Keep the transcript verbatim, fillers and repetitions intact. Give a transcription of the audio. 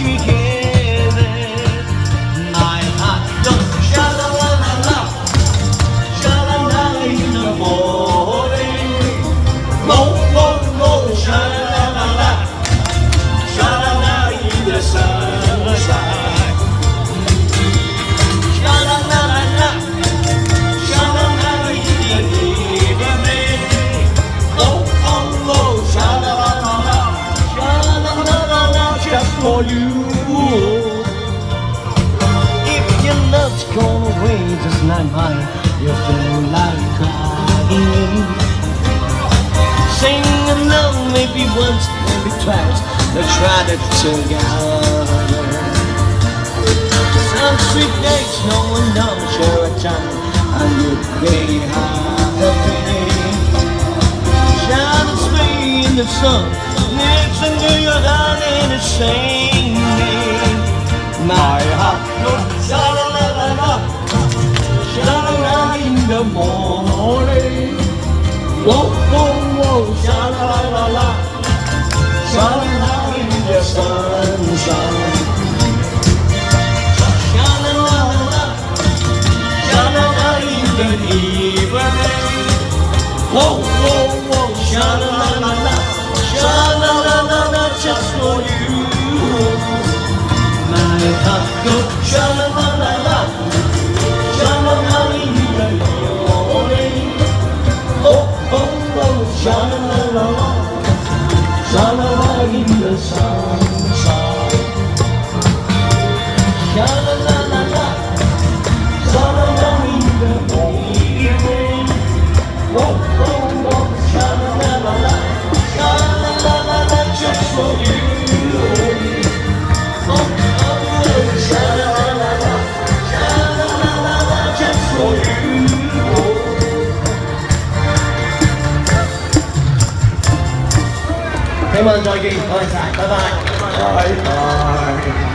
heaven. My heart goes sha-la-la-la-la, sha-la-la in the morning. Whoa, whoa, whoa, sha-la-la-la-la, sha-la-la in the sunshine. Sha-la-la-la-la, sha-la-la in the evening. Oh, oh, oh, sha-la-la-la-la, sha-la-la-la-la, just for you. If your love's gone away just like mine, you feel like crying. Sing along maybe once, maybe twice, but try it together. Some sweet days no one knows, share a time and you'd be happy. Shine and sway in the sun, listen to your heart and it's singing. My heart goes sha-la-la-la-la, sha-la-la in the morning. Whoa, whoa, whoa, sha-la-la-la-la, sha-la-la in the sunshine. Sha-la-la-la-la, sha-la-la in the evening. Whoa, whoa, whoa, sha-la-la-la-la, sha-la-la-la-la, just for you. My heart goes sha-la-la-la-la, sha-la-la in the morning. Oh, oh, oh, sha-la-la-la-la, sha-la-la in the sunshine. Sha-la-la-la-la, sha-la-la in the evening. Oh, oh, oh, sha-la-la-la-la, sha-la-la-la-la, just for you. Oh, oh, oh, sha-la-la-la-la, sha-la-la-la-la, just for you. Come on, doggy. Bye, bye. Bye, bye.